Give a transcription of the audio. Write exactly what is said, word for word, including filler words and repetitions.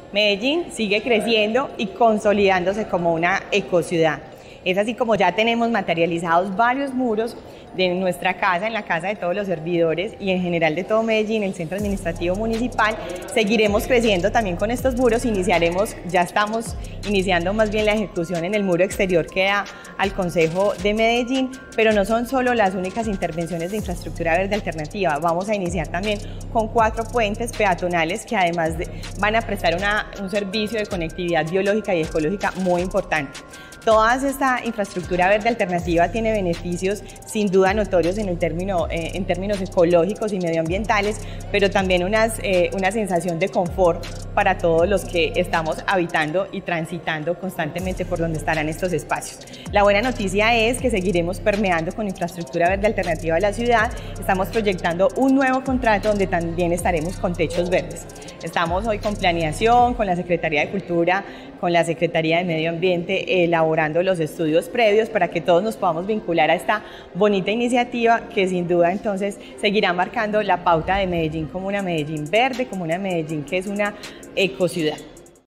Medellín sigue creciendo y consolidándose como una ecociudad. Es así como ya tenemos materializados varios muros de nuestra casa, en la casa de todos los servidores y en general de todo Medellín, el centro administrativo municipal. Seguiremos creciendo también con estos muros, iniciaremos, ya estamos iniciando más bien la ejecución en el muro exterior que da al Concejo de Medellín, pero no son solo las únicas intervenciones de infraestructura verde alternativa, vamos a iniciar también con cuatro puentes peatonales que además de, van a prestar una, un servicio de conectividad biológica y ecológica muy importante. Toda esta infraestructura verde alternativa tiene beneficios sin duda notorios en, el término, eh, en términos ecológicos y medioambientales, pero también unas, eh, una sensación de confort para todos los que estamos habitando y transitando constantemente por donde estarán estos espacios. La buena noticia es que seguiremos permeando con infraestructura verde alternativa de la ciudad. Estamos proyectando un nuevo contrato donde también estaremos con techos verdes. Estamos hoy con planeación, con la Secretaría de Cultura, con la Secretaría de Medio Ambiente, elaborando los estudios previos para que todos nos podamos vincular a esta bonita iniciativa que sin duda entonces seguirá marcando la pauta de Medellín como una Medellín verde, como una Medellín que es una ecociudad.